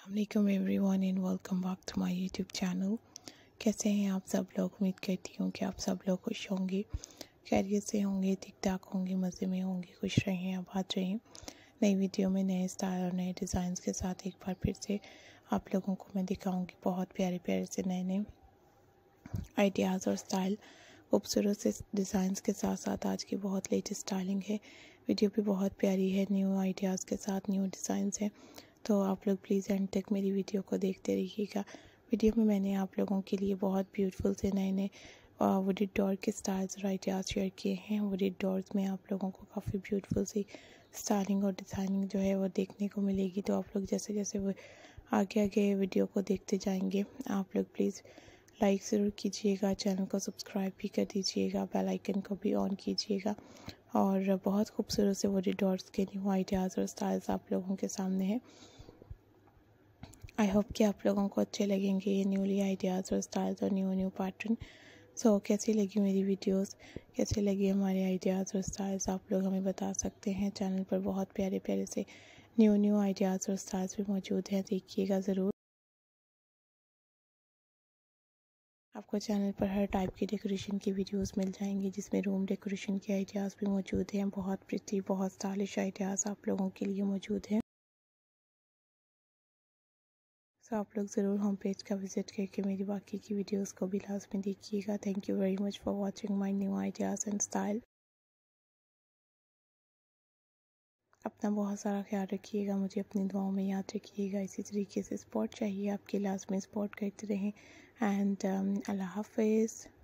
अस्सलाम everyone and welcome back to my YouTube channel. कैसे हैं आप सब लोग? उम्मीद करती हूँ कि आप सब लोग खुश होंगे, खैरियत से होंगे, ठीक ठाक होंगे, मज़े में होंगे, खुश रहें, आबाद रहें। नई वीडियो में नए स्टाइल और नए डिज़ाइंस के साथ एक बार फिर से आप लोगों को मैं दिखाऊंगी बहुत प्यारे प्यारे से नए नए आइडियाज़ और स्टाइल, खूबसूरत से डिज़ाइंस के साथ साथ आज की बहुत लेटेस्ट स्टाइलिंग है। वीडियो भी बहुत प्यारी है, न्यू आइडियाज़ के साथ न्यू डिज़ाइंस हैं। तो आप लोग प्लीज़ एंड तक मेरी वीडियो को देखते रहिएगा। वीडियो में मैंने आप लोगों के लिए बहुत ब्यूटीफुल से नए नए वुडेड डोर के स्टाइल्स और आइडियाज़ शेयर किए हैं। वुडेड डोर्स में आप लोगों को काफ़ी ब्यूटीफुल सी स्टाइलिंग और डिज़ाइनिंग जो है वो देखने को मिलेगी। तो आप लोग जैसे जैसे वो आगे आगे वीडियो को देखते जाएंगे, आप लोग प्लीज़ लाइक ज़रूर कीजिएगा, चैनल को सब्सक्राइब भी कर दीजिएगा, बेल आइकन को भी ऑन कीजिएगा। और बहुत खूबसूरत से वुडेड डोर्स के न्यू आइडियाज़ और स्टाइल्स आप लोगों के सामने हैं। आई होप कि आप लोगों को अच्छे लगेंगे ये न्यूली आइडियाज़ और स्टाइल्स और न्यू पैटर्न। सो कैसी लगी मेरी वीडियोस, कैसे लगी हमारे आइडियाज़ और स्टाइल्स, आप लोग हमें बता सकते हैं। चैनल पर बहुत प्यारे प्यारे से न्यू आइडियाज़ और स्टाइल्स भी मौजूद हैं, देखिएगा ज़रूर। आपको चैनल पर हर टाइप की डेकोरेशन की वीडियोस मिल जाएंगी, जिसमें रूम डेकोरेशन के आइडियाज़ भी मौजूद हैं। बहुत प्रिटी, बहुत स्टाइलिश आइडियाज़ आप लोगों के लिए मौजूद हैं। सो आप लोग ज़रूर होम पेज का विज़िट करके मेरी बाकी की वीडियोस को भी लाज़मी देखिएगा। Thank you very much for watching my new ideas and style. अपना बहुत सारा ख्याल रखिएगा, मुझे अपनी दुआओं में याद रखिएगा। इसी तरीके से सपोर्ट चाहिए आपकी, लाज़मी सपोर्ट करते रहें। एंड अल्लाह हाफ़िज़।